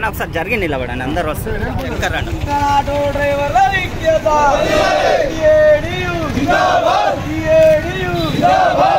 అన్న ఒకసారి జరిగి నిలబడండి, అందరు వస్తారు. ఆటో డ్రైవర్ల ఐక్యత.